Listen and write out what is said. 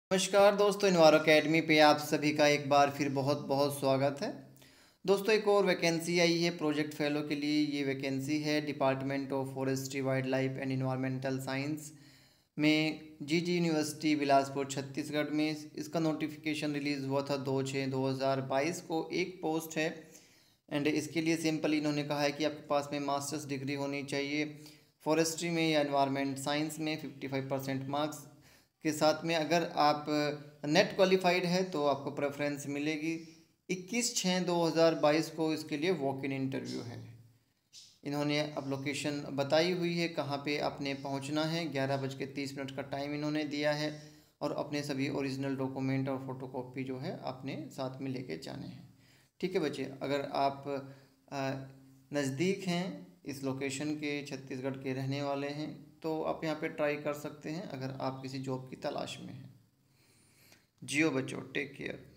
नमस्कार दोस्तों, इन्वायरो अकेडमी पे आप सभी का एक बार फिर बहुत बहुत स्वागत है। दोस्तों, एक और वैकेंसी आई है प्रोजेक्ट फेलो के लिए। ये वैकेंसी है department of forestry, wild life and environmental science में, जीजी यूनिवर्सिटी बिलासपुर छत्तीसगढ़ में। इसका नोटिफिकेशन रिलीज़ हुआ था 2/6/2022 को। एक पोस्ट है एंड इसके लिए सिंपल इन्होंने कहा है कि आपके पास में मास्टर्स डिग्री होनी चाहिए फॉरेस्ट्री में या एनवायरनमेंट साइंस में 55% मार्क्स के साथ में। अगर आप नेट क्वालिफाइड है तो आपको प्रेफरेंस मिलेगी। 21/6/2022 को इसके लिए वॉक इन इंटरव्यू है। इन्होंने अब लोकेशन बताई हुई है कहाँ पे आपने पहुँचना है। 11:30 का टाइम इन्होंने दिया है और अपने सभी ओरिजिनल डॉक्यूमेंट और फोटोकॉपी जो है आपने साथ में लेके जाने हैं। ठीक है बच्चे, अगर आप नज़दीक हैं इस लोकेशन के, छत्तीसगढ़ के रहने वाले हैं, तो आप यहाँ पे ट्राई कर सकते हैं अगर आप किसी जॉब की तलाश में हैं। जियो बच्चों, टेक केयर।